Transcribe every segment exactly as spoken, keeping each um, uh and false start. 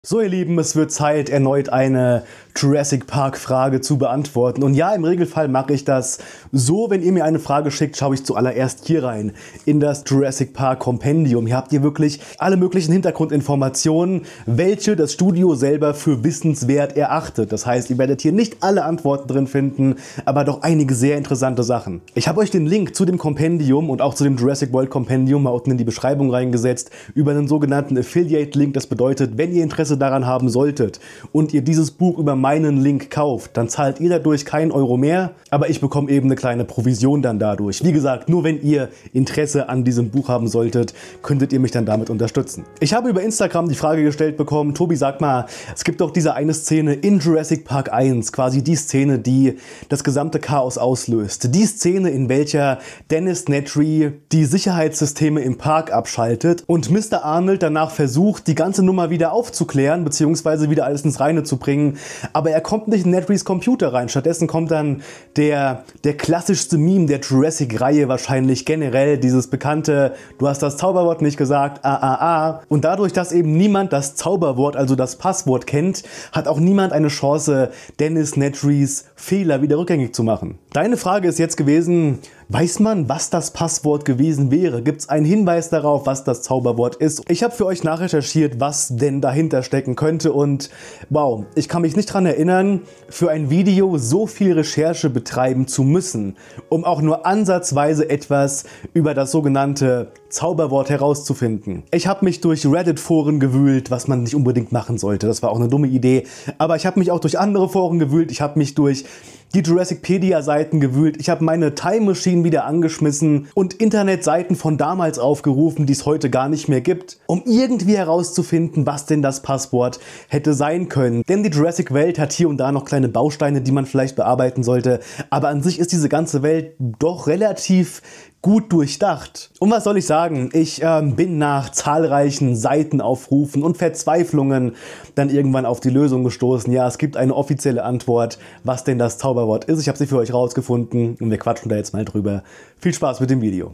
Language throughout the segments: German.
So ihr Lieben, es wird Zeit, erneut eine Jurassic Park Frage zu beantworten. Und ja, im Regelfall mache ich das so, wenn ihr mir eine Frage schickt, schaue ich zuallererst hier rein, in das Jurassic Park Kompendium. Hier habt ihr wirklich alle möglichen Hintergrundinformationen, welche das Studio selber für wissenswert erachtet. Das heißt, ihr werdet hier nicht alle Antworten drin finden, aber doch einige sehr interessante Sachen. Ich habe euch den Link zu dem Kompendium und auch zu dem Jurassic World Kompendium mal unten in die Beschreibung reingesetzt, über einen sogenannten Affiliate-Link. Das bedeutet, wenn ihr Interesse daran haben solltet und ihr dieses Buch über meinen Link kauft, dann zahlt ihr dadurch keinen Euro mehr, aber ich bekomme eben eine kleine Provision dann dadurch. Wie gesagt, nur wenn ihr Interesse an diesem Buch haben solltet, könntet ihr mich dann damit unterstützen. Ich habe über Instagram die Frage gestellt bekommen, Tobi, sag mal, es gibt doch diese eine Szene in Jurassic Park eins, quasi die Szene, die das gesamte Chaos auslöst. Die Szene, in welcher Dennis Nedry die Sicherheitssysteme im Park abschaltet und Mister Arnold danach versucht, die ganze Nummer wieder aufzuklären, beziehungsweise wieder alles ins Reine zu bringen. Aber er kommt nicht in Nedrys Computer rein. Stattdessen kommt dann der, der klassischste Meme der Jurassic-Reihe wahrscheinlich generell. Dieses bekannte, du hast das Zauberwort nicht gesagt, ah, ah, ah. Und dadurch, dass eben niemand das Zauberwort, also das Passwort kennt, hat auch niemand eine Chance, Dennis Nedrys Fehler wieder rückgängig zu machen. Deine Frage ist jetzt gewesen, weiß man, was das Passwort gewesen wäre? Gibt es einen Hinweis darauf, was das Zauberwort ist? Ich habe für euch nachrecherchiert, was denn dahinter stecken könnte und wow, ich kann mich nicht daran erinnern, für ein Video so viel Recherche betreiben zu müssen, um auch nur ansatzweise etwas über das sogenannte Zauberwort herauszufinden. Ich habe mich durch Reddit-Foren gewühlt, was man nicht unbedingt machen sollte. Das war auch eine dumme Idee. Aber ich habe mich auch durch andere Foren gewühlt. Ich habe mich durch die Jurassicpedia-Seiten gewühlt. Ich habe meine Time Machine wieder angeschmissen und Internetseiten von damals aufgerufen, die es heute gar nicht mehr gibt, um irgendwie herauszufinden, was denn das Passwort hätte sein können. Denn die Jurassic-Welt hat hier und da noch kleine Bausteine, die man vielleicht bearbeiten sollte. Aber an sich ist diese ganze Welt doch relativ gut durchdacht. Und was soll ich sagen? Ich äh, bin nach zahlreichen Seitenaufrufen und Verzweiflungen dann irgendwann auf die Lösung gestoßen. Ja, es gibt eine offizielle Antwort, was denn das Zauberwort ist. Ich habe sie für euch rausgefunden und wir quatschen da jetzt mal drüber. Viel Spaß mit dem Video.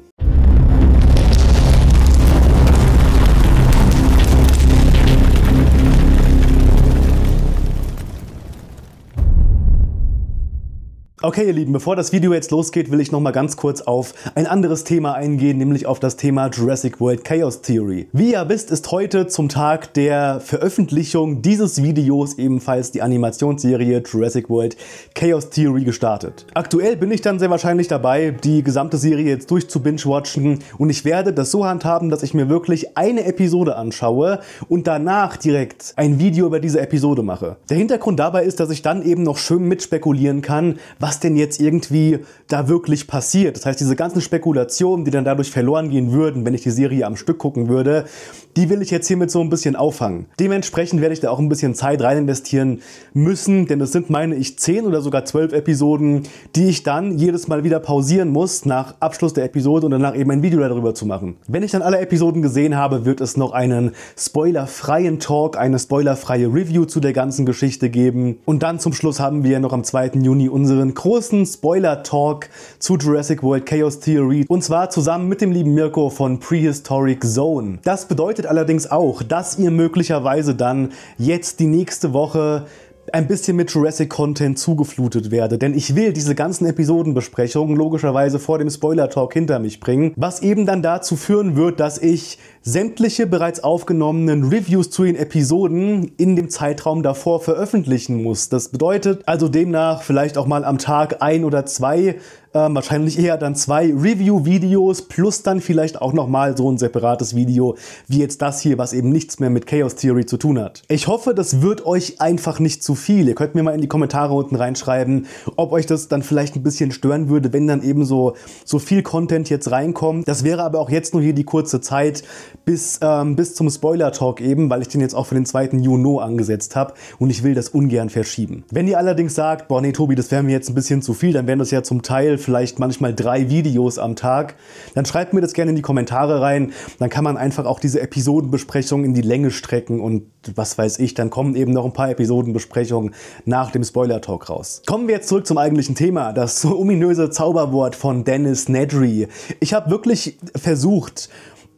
Okay ihr Lieben, bevor das Video jetzt losgeht, will ich noch mal ganz kurz auf ein anderes Thema eingehen, nämlich auf das Thema Jurassic World Chaos Theory. Wie ihr wisst, ist heute zum Tag der Veröffentlichung dieses Videos ebenfalls die Animationsserie Jurassic World Chaos Theory gestartet. Aktuell bin ich dann sehr wahrscheinlich dabei, die gesamte Serie jetzt durch zu binge-watchen und ich werde das so handhaben, dass ich mir wirklich eine Episode anschaue und danach direkt ein Video über diese Episode mache. Der Hintergrund dabei ist, dass ich dann eben noch schön mitspekulieren kann, was denn jetzt irgendwie da wirklich passiert. Das heißt, diese ganzen Spekulationen, die dann dadurch verloren gehen würden, wenn ich die Serie am Stück gucken würde, die will ich jetzt hiermit so ein bisschen auffangen. Dementsprechend werde ich da auch ein bisschen Zeit rein investieren müssen, denn es sind, meine ich, zehn oder sogar zwölf Episoden, die ich dann jedes Mal wieder pausieren muss nach Abschluss der Episode und danach eben ein Video darüber zu machen. Wenn ich dann alle Episoden gesehen habe, wird es noch einen spoilerfreien Talk, eine spoilerfreie Review zu der ganzen Geschichte geben und dann zum Schluss haben wir noch am zweiten Juni unseren großen Spoiler-Talk zu Jurassic World Chaos Theory und zwar zusammen mit dem lieben Mirko von Prehistoric Zone. Das bedeutet allerdings auch, dass ihr möglicherweise dann jetzt die nächste Woche ein bisschen mit Jurassic-Content zugeflutet werde, denn ich will diese ganzen Episodenbesprechungen logischerweise vor dem Spoiler-Talk hinter mich bringen, was eben dann dazu führen wird, dass ich sämtliche bereits aufgenommenen Reviews zu den Episoden in dem Zeitraum davor veröffentlichen muss. Das bedeutet also demnach vielleicht auch mal am Tag ein oder zwei, äh, wahrscheinlich eher dann zwei Review-Videos plus dann vielleicht auch nochmal so ein separates Video wie jetzt das hier, was eben nichts mehr mit Chaos Theory zu tun hat. Ich hoffe, das wird euch einfach nicht zu viel. Ihr könnt mir mal in die Kommentare unten reinschreiben, ob euch das dann vielleicht ein bisschen stören würde, wenn dann eben so, so viel Content jetzt reinkommt. Das wäre aber auch jetzt nur hier die kurze Zeit, bis, ähm, bis zum Spoiler-Talk eben, weil ich den jetzt auch für den zweiten Juni angesetzt habe und ich will das ungern verschieben. Wenn ihr allerdings sagt, boah nee Tobi, das wäre mir jetzt ein bisschen zu viel, dann wären das ja zum Teil vielleicht manchmal drei Videos am Tag, dann schreibt mir das gerne in die Kommentare rein, dann kann man einfach auch diese Episodenbesprechung in die Länge strecken und was weiß ich, dann kommen eben noch ein paar Episodenbesprechungen nach dem Spoiler-Talk raus. Kommen wir jetzt zurück zum eigentlichen Thema, das ominöse Zauberwort von Dennis Nedry. Ich habe wirklich versucht,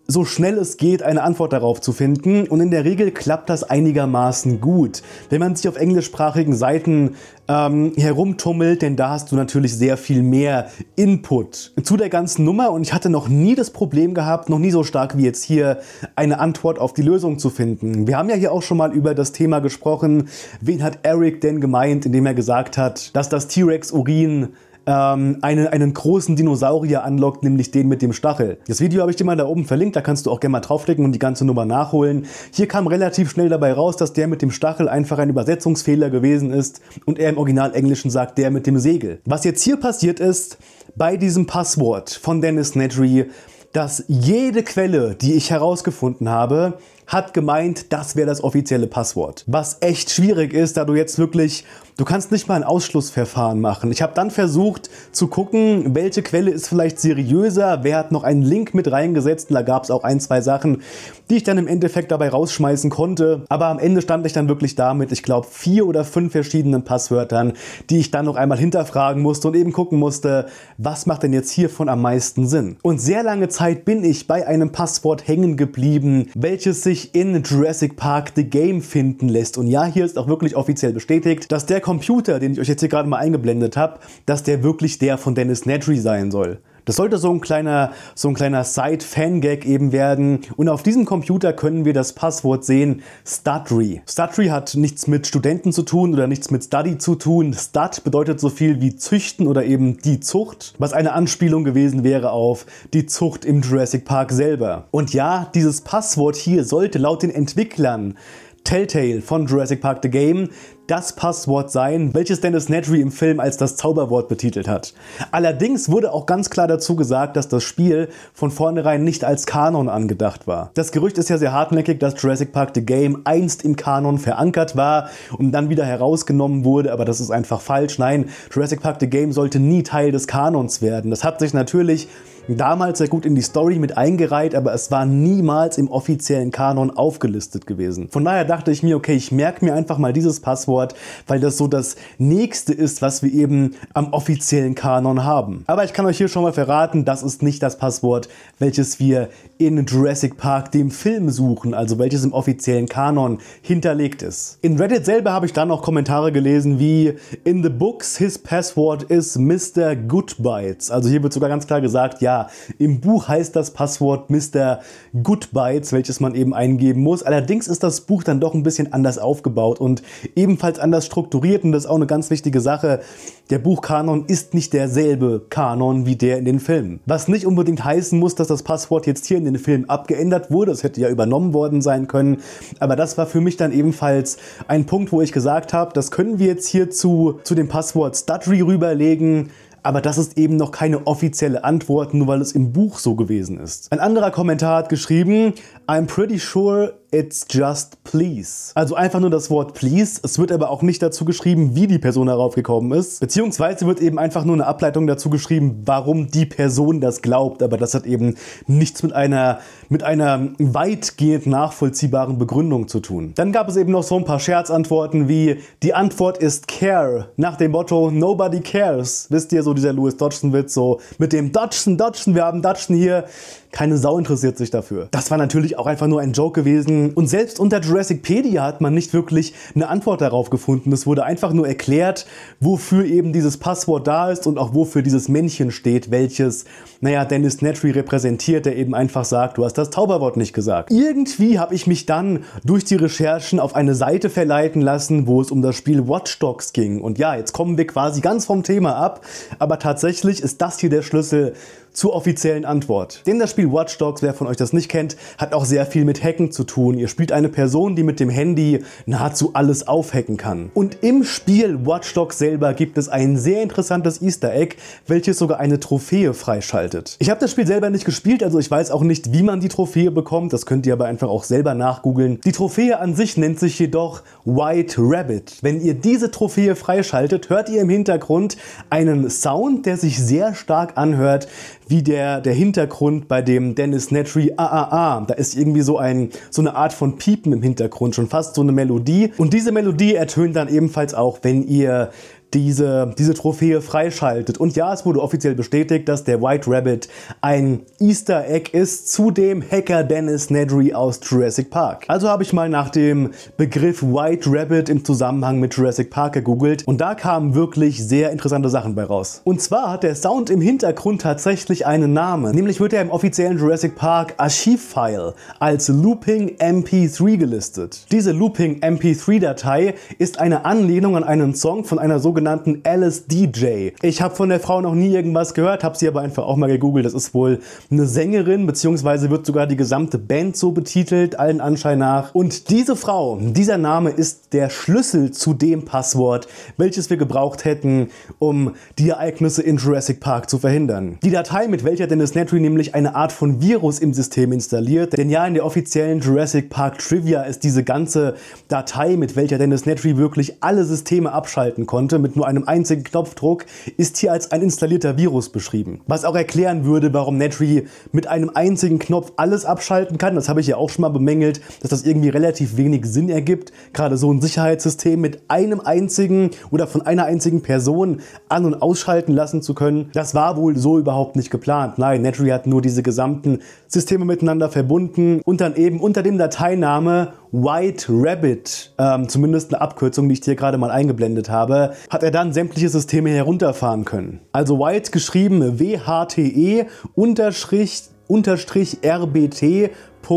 so schnell es geht, eine Antwort darauf zu finden. Und in der Regel klappt das einigermaßen gut. Wenn man sich auf englischsprachigen Seiten ähm, herumtummelt, denn da hast du natürlich sehr viel mehr Input zu der ganzen Nummer. Und ich hatte noch nie das Problem gehabt, noch nie so stark wie jetzt hier, eine Antwort auf die Lösung zu finden. Wir haben ja hier auch schon mal über das Thema gesprochen. Wen hat Eric denn gemeint, indem er gesagt hat, dass das T-Rex-Urin ähm, einen, einen großen Dinosaurier anlockt, nämlich den mit dem Stachel. Das Video habe ich dir mal da oben verlinkt, da kannst du auch gerne mal draufklicken und die ganze Nummer nachholen. Hier kam relativ schnell dabei raus, dass der mit dem Stachel einfach ein Übersetzungsfehler gewesen ist und er im Original-Englischen sagt, der mit dem Segel. Was jetzt hier passiert ist, bei diesem Passwort von Dennis Nedry, dass jede Quelle, die ich herausgefunden habe, hat gemeint, das wäre das offizielle Passwort. Was echt schwierig ist, da du jetzt wirklich, du kannst nicht mal ein Ausschlussverfahren machen. Ich habe dann versucht zu gucken, welche Quelle ist vielleicht seriöser, wer hat noch einen Link mit reingesetzt. Und da gab es auch ein, zwei Sachen, die ich dann im Endeffekt dabei rausschmeißen konnte. Aber am Ende stand ich dann wirklich da mit, ich glaube, vier oder fünf verschiedenen Passwörtern, die ich dann noch einmal hinterfragen musste und eben gucken musste, was macht denn jetzt hiervon am meisten Sinn. Und sehr lange Zeit bin ich bei einem Passwort hängen geblieben, welches sich in Jurassic Park The Game finden lässt. Und ja, hier ist auch wirklich offiziell bestätigt, dass der Computer, den ich euch jetzt hier gerade mal eingeblendet habe, dass der wirklich der von Dennis Nedry sein soll. Das sollte so ein kleiner, so ein kleiner Side-Fan-Gag eben werden. Und auf diesem Computer können wir das Passwort sehen, Studry. Studry hat nichts mit Studenten zu tun oder nichts mit Study zu tun. Stud bedeutet so viel wie züchten oder eben die Zucht, was eine Anspielung gewesen wäre auf die Zucht im Jurassic Park selber. Und ja, dieses Passwort hier sollte laut den Entwicklern Telltale von Jurassic Park The Game das Passwort sein, welches Dennis Nedry im Film als das Zauberwort betitelt hat. Allerdings wurde auch ganz klar dazu gesagt, dass das Spiel von vornherein nicht als Kanon angedacht war. Das Gerücht ist ja sehr hartnäckig, dass Jurassic Park The Game einst im Kanon verankert war und dann wieder herausgenommen wurde, aber das ist einfach falsch. Nein, Jurassic Park The Game sollte nie Teil des Kanons werden. Das hat sich natürlich damals sehr gut in die Story mit eingereiht, aber es war niemals im offiziellen Kanon aufgelistet gewesen. Von daher dachte ich mir, okay, ich merke mir einfach mal dieses Passwort, weil das so das nächste ist, was wir eben am offiziellen Kanon haben. Aber ich kann euch hier schon mal verraten, das ist nicht das Passwort, welches wir in Jurassic Park dem Film suchen, also welches im offiziellen Kanon hinterlegt ist. In Reddit selber habe ich dann noch Kommentare gelesen wie "In the books his password is Mister Goodbites". Also hier wird sogar ganz klar gesagt, ja, im Buch heißt das Passwort Mister Goodbites, welches man eben eingeben muss. Allerdings ist das Buch dann doch ein bisschen anders aufgebaut und ebenfalls anders strukturiert und das ist auch eine ganz wichtige Sache. Der Buchkanon ist nicht derselbe Kanon wie der in den Filmen. Was nicht unbedingt heißen muss, dass das Passwort jetzt hier in den Filmen abgeändert wurde. Es hätte ja übernommen worden sein können. Aber das war für mich dann ebenfalls ein Punkt, wo ich gesagt habe, das können wir jetzt hier zu, zu dem Passwort Studry rüberlegen. Aber das ist eben noch keine offizielle Antwort, nur weil es im Buch so gewesen ist. Ein anderer Kommentar hat geschrieben, "I'm pretty sure it's just please". Also einfach nur das Wort please. Es wird aber auch nicht dazu geschrieben, wie die Person darauf gekommen ist. Beziehungsweise wird eben einfach nur eine Ableitung dazu geschrieben, warum die Person das glaubt. Aber das hat eben nichts mit einer, mit einer weitgehend nachvollziehbaren Begründung zu tun. Dann gab es eben noch so ein paar Scherzantworten wie, die Antwort ist care. Nach dem Motto, nobody cares. Wisst ihr, so dieser Louis Dodgson-Witz, so mit dem Dodgson, Dodgson, wir haben Dodgson hier. Keine Sau interessiert sich dafür. Das war natürlich auch einfach nur ein Joke gewesen. Und selbst unter Jurassicpedia hat man nicht wirklich eine Antwort darauf gefunden. Es wurde einfach nur erklärt, wofür eben dieses Passwort da ist und auch wofür dieses Männchen steht, welches, naja, Dennis Nedry repräsentiert, der eben einfach sagt, du hast das Zauberwort nicht gesagt. Irgendwie habe ich mich dann durch die Recherchen auf eine Seite verleiten lassen, wo es um das Spiel Watch Dogs ging. Und ja, jetzt kommen wir quasi ganz vom Thema ab, aber tatsächlich ist das hier der Schlüssel zur offiziellen Antwort. Denn das Spiel Watch Dogs, wer von euch das nicht kennt, hat auch sehr viel mit Hacken zu tun. Ihr spielt eine Person, die mit dem Handy nahezu alles aufhacken kann. Und im Spiel Watch Dogs selber gibt es ein sehr interessantes Easter Egg, welches sogar eine Trophäe freischaltet. Ich habe das Spiel selber nicht gespielt, also ich weiß auch nicht, wie man die Trophäe bekommt. Das könnt ihr aber einfach auch selber nachgoogeln. Die Trophäe an sich nennt sich jedoch White Rabbit. Wenn ihr diese Trophäe freischaltet, hört ihr im Hintergrund einen Sound, der sich sehr stark anhört, wie der, der Hintergrund bei dem Dennis Nedry A A A. Da ist irgendwie so, ein, so eine Art von Piepen im Hintergrund, schon fast so eine Melodie. Und diese Melodie ertönt dann ebenfalls auch, wenn ihr diese, diese Trophäe freischaltet. Und ja, es wurde offiziell bestätigt, dass der White Rabbit ein Easter Egg ist zu dem Hacker Dennis Nedry aus Jurassic Park. Also habe ich mal nach dem Begriff White Rabbit im Zusammenhang mit Jurassic Park gegoogelt und da kamen wirklich sehr interessante Sachen bei raus. Und zwar hat der Sound im Hintergrund tatsächlich einen Namen, nämlich wird er im offiziellen Jurassic Park Archivfile als Looping M P drei gelistet. Diese Looping M P drei Datei ist eine Anlehnung an einen Song von einer sogenannten genannten Alice D J. Ich habe von der Frau noch nie irgendwas gehört, habe sie aber einfach auch mal gegoogelt. Das ist wohl eine Sängerin, beziehungsweise wird sogar die gesamte Band so betitelt, allen Anschein nach. Und diese Frau, dieser Name ist der Schlüssel zu dem Passwort, welches wir gebraucht hätten, um die Ereignisse in Jurassic Park zu verhindern. Die Datei, mit welcher Dennis Nedry nämlich eine Art von Virus im System installiert, denn ja, in der offiziellen Jurassic Park Trivia ist diese ganze Datei, mit welcher Dennis Nedry wirklich alle Systeme abschalten konnte, mit nur einem einzigen Knopfdruck, ist hier als ein installierter Virus beschrieben. Was auch erklären würde, warum Nedry mit einem einzigen Knopf alles abschalten kann. Das habe ich ja auch schon mal bemängelt, dass das irgendwie relativ wenig Sinn ergibt. Gerade so ein Sicherheitssystem mit einem einzigen oder von einer einzigen Person an- und ausschalten lassen zu können, das war wohl so überhaupt nicht geplant. Nein, Nedry hat nur diese gesamten Systeme miteinander verbunden und dann eben unter dem Dateiname White Rabbit, ähm, zumindest eine Abkürzung, die ich hier gerade mal eingeblendet habe, hat er dann sämtliche Systeme herunterfahren können. Also White geschrieben W H T E unterstrich unterstrich R B T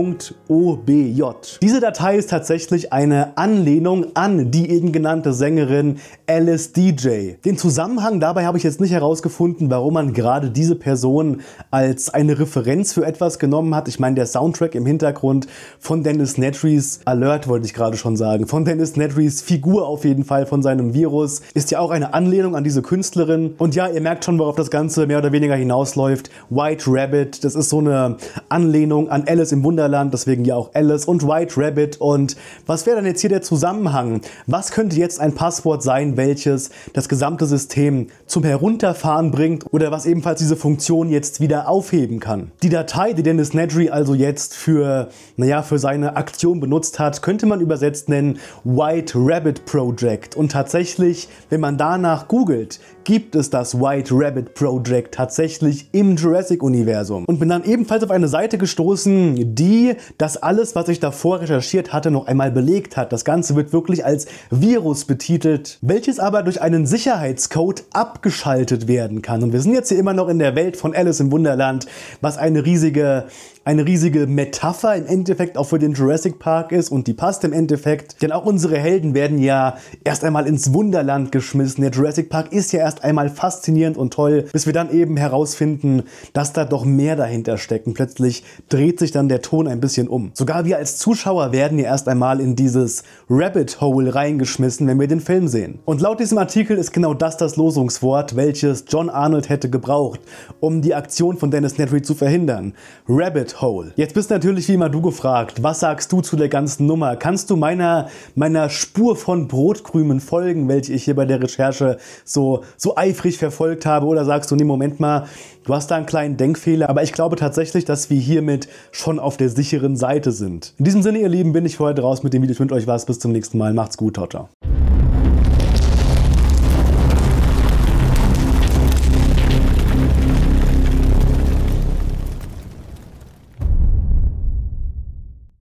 O B J. Diese Datei ist tatsächlich eine Anlehnung an die eben genannte Sängerin Alice D J. Den Zusammenhang dabei habe ich jetzt nicht herausgefunden, warum man gerade diese Person als eine Referenz für etwas genommen hat. Ich meine, der Soundtrack im Hintergrund von Dennis Nedrys Alert, wollte ich gerade schon sagen, von Dennis Nedrys Figur auf jeden Fall, von seinem Virus, ist ja auch eine Anlehnung an diese Künstlerin. Und ja, ihr merkt schon, worauf das Ganze mehr oder weniger hinausläuft. White Rabbit, das ist so eine Anlehnung an Alice im Wunderland, deswegen ja auch Alice und White Rabbit. Und was wäre dann jetzt hier der Zusammenhang? Was könnte jetzt ein Passwort sein, welches das gesamte System zum Herunterfahren bringt oder was ebenfalls diese Funktion jetzt wieder aufheben kann? Die Datei, die Dennis Nedry also jetzt für, naja, für seine Aktion benutzt hat, könnte man übersetzt nennen White Rabbit Project. Und tatsächlich, wenn man danach googelt, gibt es das White Rabbit Project tatsächlich im Jurassic-Universum. Und bin dann ebenfalls auf eine Seite gestoßen, die das alles, was ich davor recherchiert hatte, noch einmal belegt hat. Das Ganze wird wirklich als Virus betitelt, welches aber durch einen Sicherheitscode abgeschaltet werden kann. Und wir sind jetzt hier immer noch in der Welt von Alice im Wunderland, was eine riesige eine riesige Metapher im Endeffekt auch für den Jurassic Park ist und die passt im Endeffekt, denn auch unsere Helden werden ja erst einmal ins Wunderland geschmissen. Der Jurassic Park ist ja erst einmal faszinierend und toll, bis wir dann eben herausfinden, dass da doch mehr dahinter steckt und plötzlich dreht sich dann der Ton ein bisschen um. Sogar wir als Zuschauer werden ja erst einmal in dieses Rabbit Hole reingeschmissen, wenn wir den Film sehen. Und laut diesem Artikel ist genau das das Losungswort, welches John Arnold hätte gebraucht, um die Aktion von Dennis Nedry zu verhindern. Rabbit Hole. Jetzt bist natürlich wie immer du gefragt, was sagst du zu der ganzen Nummer? Kannst du meiner, meiner Spur von Brotkrümen folgen, welche ich hier bei der Recherche so, so eifrig verfolgt habe? Oder sagst du, nee, Moment mal, du hast da einen kleinen Denkfehler, aber ich glaube tatsächlich, dass wir hiermit schon auf der sicheren Seite sind. In diesem Sinne, ihr Lieben, bin ich für heute raus mit dem Video. Ich wünsche euch was, bis zum nächsten Mal. Macht's gut, ciao, ciao.